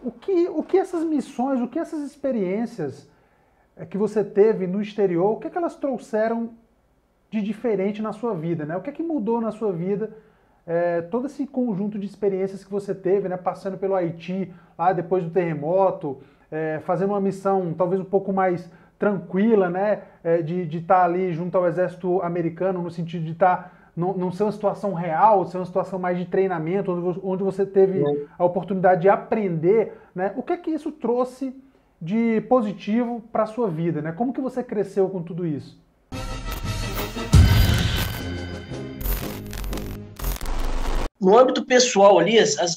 o que essas missões, o que essas experiências que você teve no exterior, o que elas trouxeram de diferente na sua vida, né? O que mudou na sua vida, todo esse conjunto de experiências que você teve, né? Passando pelo Haiti, lá depois do terremoto, fazendo uma missão talvez um pouco mais tranquila, né? De estar ali junto ao exército americano, no sentido de estar não ser uma situação real, ser uma situação mais de treinamento, onde você teve a oportunidade de aprender, né? O que isso trouxe de positivo para a sua vida, né? Como que você cresceu com tudo isso? No âmbito pessoal ali,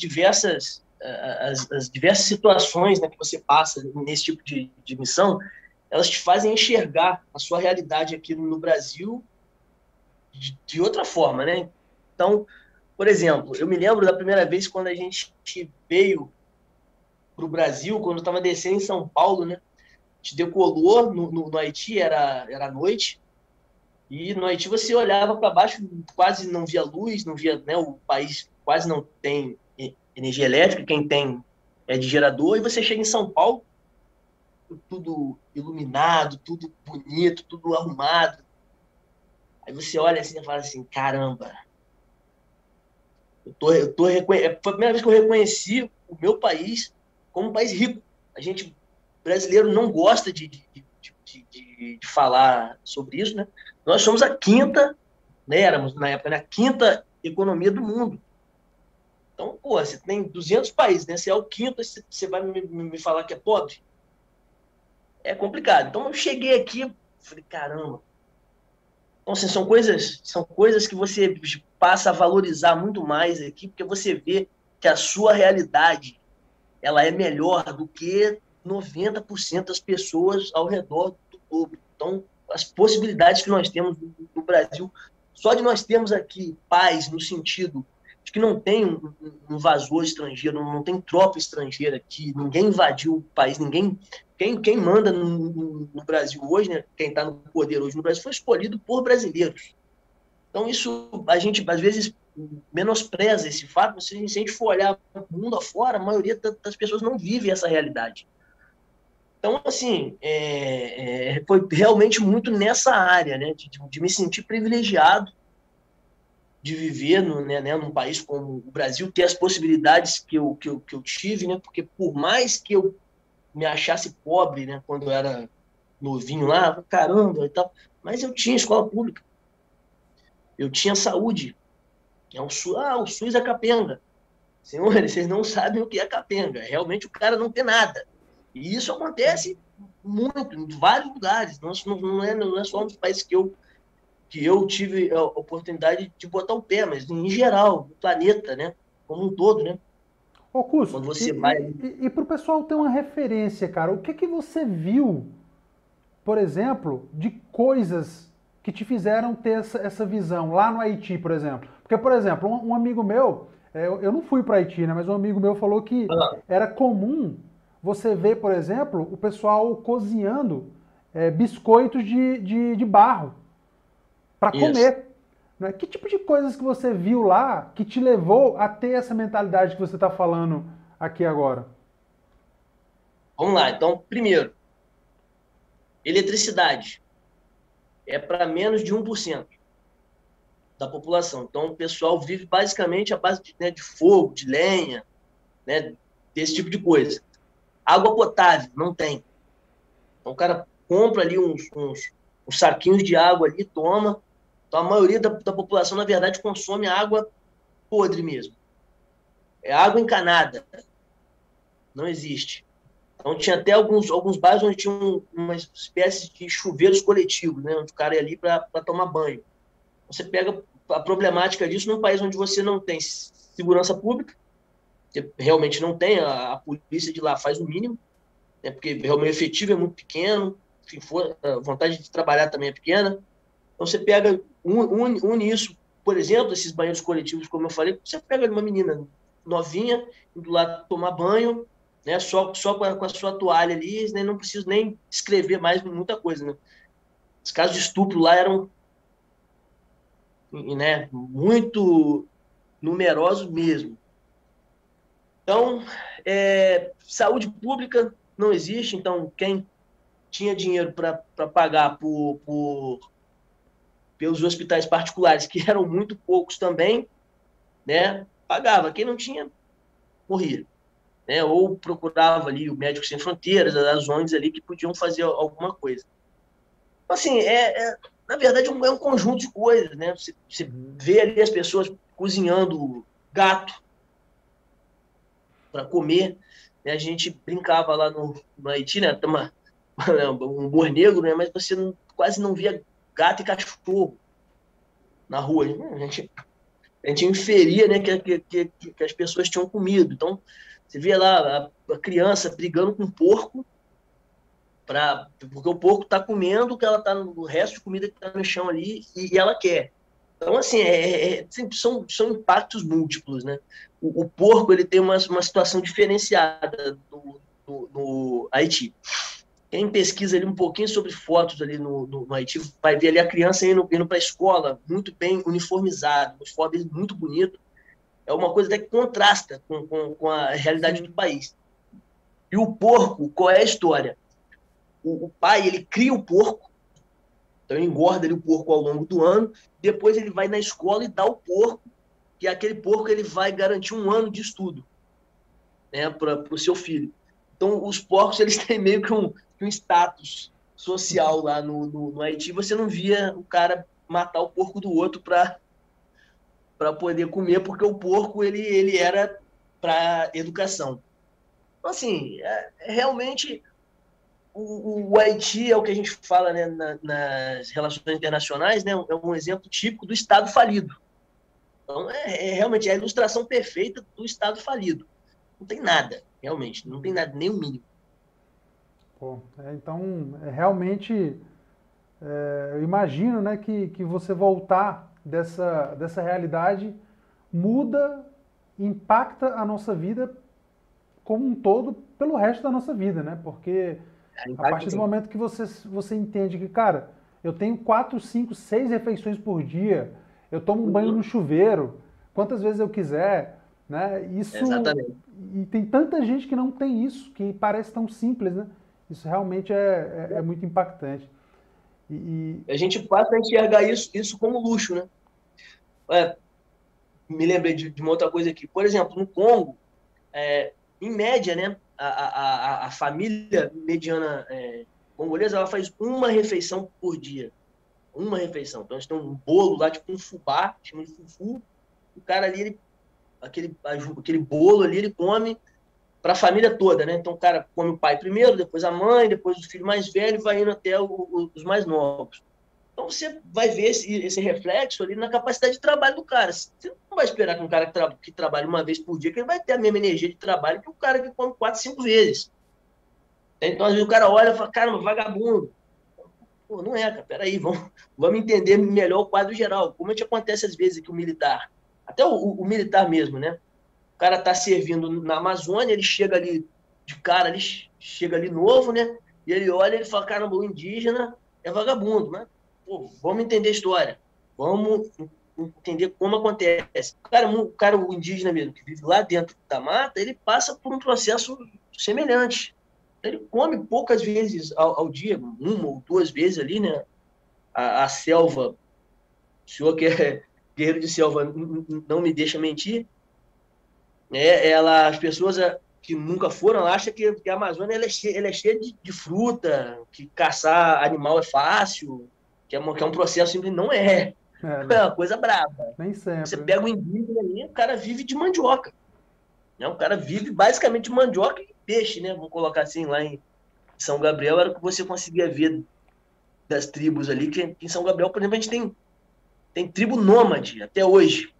as diversas situações, né, que você passa nesse tipo de missão, elas te fazem enxergar a sua realidade aqui no Brasil de outra forma, né? Então, por exemplo, eu me lembro da primeira vez quando a gente veio para o Brasil, quando eu estava descendo em São Paulo, né? A gente decolou no Haiti, era noite, e no Haiti você olhava para baixo, quase não via luz, não via, né, o país quase não tem energia elétrica, quem tem é de gerador, e você chega em São Paulo, tudo iluminado, tudo bonito, tudo arrumado. Aí você olha assim e fala assim, caramba, foi a primeira vez que eu reconheci o meu país como um país rico. A gente, brasileiro, não gosta de falar sobre isso, né? Nós somos a quinta, né, éramos na época, né, a quinta economia do mundo. Então, pô, você tem 200 países, né? Você é o quinto, você vai me falar que é pobre? É complicado. Então, eu cheguei aqui, falei, caramba. Então, assim, são coisas que você passa a valorizar muito mais aqui, porque você vê que a sua realidade ela é melhor do que 90% das pessoas ao redor do globo. Então, as possibilidades que nós temos no Brasil, só de nós termos aqui paz no sentido de que não tem um invasor estrangeiro, não tem tropa estrangeira aqui, ninguém invadiu o país, ninguém. Quem manda no Brasil hoje, né, quem está no poder hoje no Brasil, foi escolhido por brasileiros. Então, isso a gente, às vezes, menospreza esse fato. Se a gente for olhar o mundo afora, a maioria das pessoas não vive essa realidade. Então, assim, foi realmente muito nessa área, né, de me sentir privilegiado de viver num país como o Brasil, ter as possibilidades que eu tive, né, porque por mais que eu me achasse pobre, né, quando eu era novinho lá, caramba e tal, mas eu tinha escola pública, eu tinha saúde. O SUS é capenga. Senhores, vocês não sabem o que é capenga. Realmente o cara não tem nada. E isso acontece muito, em vários lugares. Não é só nos países que eu tive a oportunidade de botar o pé, mas em geral, no planeta, né? Como um todo, né? Ô, Cus, Quando e, você vai. e, e para o pessoal ter uma referência, cara, o que você viu, por exemplo, de coisas que te fizeram ter essa visão lá no Haiti, por exemplo? Porque, por exemplo, um amigo meu, eu não fui para Haiti, né, mas um amigo meu falou que Ah, era comum você ver, por exemplo, o pessoal cozinhando biscoitos de barro para isso. comer. Né? Que tipo de coisas que você viu lá que te levou a ter essa mentalidade que você está falando aqui agora? Vamos lá. Então, primeiro, eletricidade é para menos de 1% da população. Então, o pessoal vive basicamente à base de fogo, de lenha, né? Desse tipo de coisa. Água potável, não tem. Então, o cara compra ali uns saquinhos de água ali, toma. Então, a maioria da população, na verdade, consome água podre mesmo. É água encanada, não existe. Então, tinha até alguns bairros onde tinha uma espécie de chuveiros coletivos, né? Onde o cara ia ali para tomar banho. Você pega a problemática disso num país onde você não tem segurança pública, que realmente não tem, a polícia de lá faz o mínimo, né? Porque realmente o efetivo é muito pequeno, se for, a vontade de trabalhar também é pequena. Então você pega, une isso, por exemplo, esses banheiros coletivos, como eu falei, você pega uma menina novinha, indo lá tomar banho, né, só com a sua toalha ali, né, não preciso nem escrever mais muita coisa, né? Os casos de estupro lá eram, né, muito numerosos mesmo. Então, saúde pública não existe, então quem tinha dinheiro para pagar pelos hospitais particulares, que eram muito poucos também, né, pagava. Quem não tinha, morria. Né, ou procurava ali o Médicos Sem Fronteiras, as ONGs ali que podiam fazer alguma coisa. Então, assim, na verdade, é um conjunto de coisas, né? Você vê ali as pessoas cozinhando gato para comer, né? A gente brincava lá no Haiti, né? Um humor negro, né? Mas você quase não via gato e cachorro na rua. A gente inferia, né, que as pessoas tinham comido. Então, você via lá a criança brigando com um porco, porque o porco está comendo o resto de comida que está no chão ali e ela quer. Então, assim, são impactos múltiplos, né? O porco ele tem uma situação diferenciada no Haiti. Quem pesquisa ali um pouquinho sobre fotos ali no Haiti vai ver ali a criança indo para a escola muito bem uniformizada, um uniforme muito bonito. É uma coisa até que contrasta com a realidade do país. E o porco, qual é a história? O pai, ele cria o porco, então ele engorda ali o porco ao longo do ano, depois ele vai na escola e dá o porco, que aquele porco ele vai garantir um ano de estudo, né, para o seu filho. Então, os porcos eles têm meio que um status social lá no Haiti. Você não via o cara matar o porco do outro para poder comer, porque o porco ele era para educação. Então, assim, realmente o Haiti é o que a gente fala, né, nas relações internacionais, né, é um exemplo típico do Estado falido. Então, realmente a ilustração perfeita do Estado falido. Não tem nada, realmente, não tem nada, nem o mínimo. Pô, então, realmente, eu imagino, né, que você voltar dessa realidade muda, impacta a nossa vida como um todo pelo resto da nossa vida, né? Porque a partir do momento que você entende que, cara, eu tenho 4, 5, 6 refeições por dia, eu tomo um banho no chuveiro, quantas vezes eu quiser, né? Exatamente. E tem tanta gente que não tem isso, que parece tão simples, né? Isso realmente é muito impactante. A gente passa a enxergar isso como luxo, né? Me lembrei de uma outra coisa aqui. Por exemplo, no Congo, em média, né, a família mediana congolesa ela faz uma refeição por dia. Uma refeição. Então, a gente tem um bolo lá, tipo um fubá, chama de fufu. O cara ali, aquele bolo ali, ele come para a família toda, né? Então, o cara come o pai primeiro, depois a mãe, depois o filho mais velho, vai indo até os mais novos. Então, você vai ver esse reflexo ali na capacidade de trabalho do cara. Você não vai esperar que um cara que trabalha uma vez por dia, que ele vai ter a mesma energia de trabalho que o cara que come 4, 5 vezes. Então, às vezes, o cara olha e fala, caramba, vagabundo. Pô, não é, cara, peraí, vamos entender melhor o quadro geral. Como é que acontece às vezes que o militar, até o militar mesmo, né? O cara tá servindo na Amazônia, ele chega ali de cara, ele chega ali novo, né? E ele olha e ele fala, caramba, o indígena é vagabundo, né? Pô, vamos entender a história. Vamos entender como acontece. O indígena mesmo, que vive lá dentro da mata, ele passa por um processo semelhante. Ele come poucas vezes ao dia, uma ou duas vezes ali, né? A selva, o senhor que é guerreiro de selva não me deixa mentir, né? As pessoas que nunca foram acham que a Amazônia ela é cheia de fruta, que caçar animal é fácil, que é um processo simples. Não é. É uma coisa braba. Nem sempre. Você pega o indígena ali, o cara vive de mandioca. Né? O cara vive basicamente de mandioca e peixe, né? Vamos colocar assim, lá em São Gabriel era o que você conseguia ver das tribos ali, que em São Gabriel, por exemplo, a gente tem tribo nômade até hoje.